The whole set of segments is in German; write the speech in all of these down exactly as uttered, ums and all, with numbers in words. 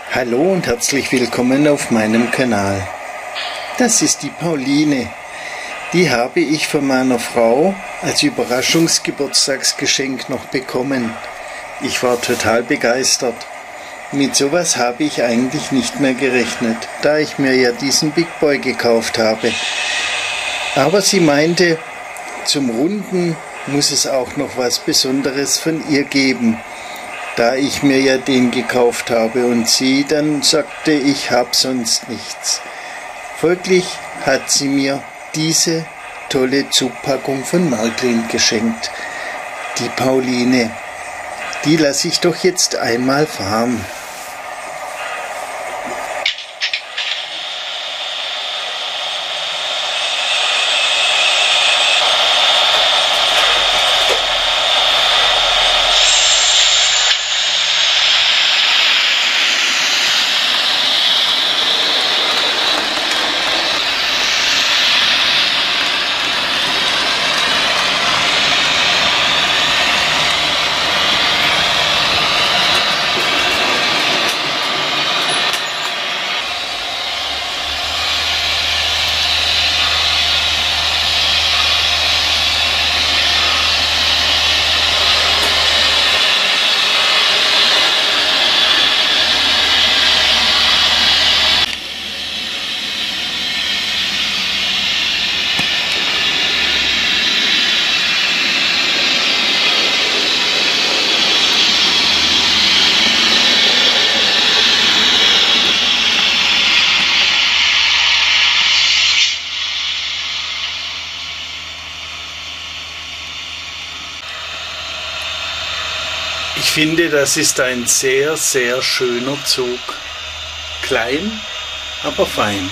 Hallo und herzlich willkommen auf meinem Kanal. Das ist die Pauline. Die habe ich von meiner Frau als Überraschungsgeburtstagsgeschenk noch bekommen. Ich war total begeistert. Mit sowas habe ich eigentlich nicht mehr gerechnet, da ich mir ja diesen Big Boy gekauft habe. Aber sie meinte, zum Runden muss es auch noch was Besonderes von ihr geben, da ich mir ja den gekauft habe und sie dann sagte, ich habe sonst nichts. Folglich hat sie mir diese tolle Zupackung von Märklin geschenkt. Die Pauline. Die lasse ich doch jetzt einmal fahren. Ich finde, das ist ein sehr, sehr schöner Zug. Klein, aber fein.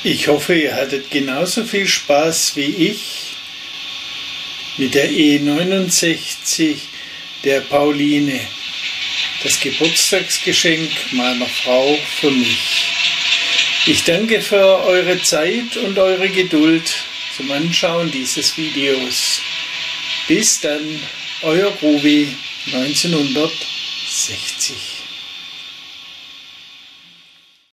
Ich hoffe, ihr hattet genauso viel Spaß wie ich mit der E neunundsechzig der Pauline, das Geburtstagsgeschenk meiner Frau für mich. Ich danke für eure Zeit und eure Geduld zum Anschauen dieses Videos. Bis dann, euer Ruvi neunzehnhundertsechzig.